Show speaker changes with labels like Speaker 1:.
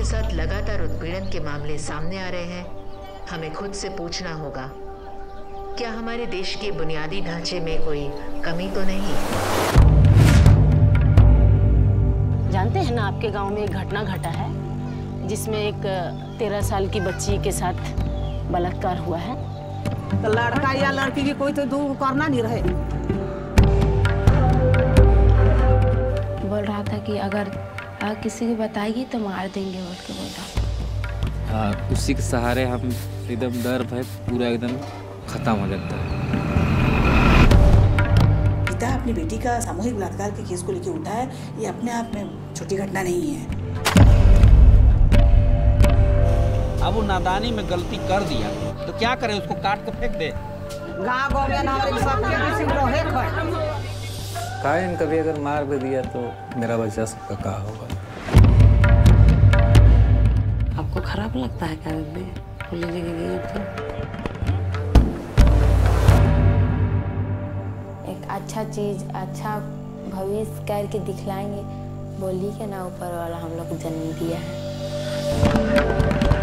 Speaker 1: के साथ लगातार उत्पीड़न के मामले सामने आ रहे हैं, हमें खुद से पूछना होगा, क्या हमारे देश के बुनियादी ढांचे में कोई कमी तो नहीं?
Speaker 2: जानते हैं ना, आपके गांव में एक घटना घटा है जिसमें एक 13 साल की बच्ची के साथ बलात्कार हुआ है।
Speaker 3: तो लड़का या लड़की की कोई तो दूर करना नहीं रहे।
Speaker 4: बोल रहा था कि अगर किसी को बताएगी तो मार देंगे, बोल के बोल रहा।
Speaker 5: हाँ, उसी के सहारे हम एकदम डर भय पूरा एकदम खत्म हो जाता है।
Speaker 6: पिता अपनी बेटी का सामूहिक बलात्कार के केस को लेकर उठा है, ये अपने आप में छोटी घटना नहीं है।
Speaker 7: अब वो नादानी में गलती कर दिया तो क्या करें, उसको काट के फेंक दे।
Speaker 3: गाँव में ना सबके किसी रहे
Speaker 5: कायन कभी अगर मार भी दिया तो मेरा बच्चा सबका कहा होगा।
Speaker 4: आपको खराब लगता है क्या पुलिस लेके गई तो? एक अच्छा चीज, अच्छा भविष्य करके दिखलाएंगे, बोली के ना ऊपर वाला हम लोग जन्म दिया है।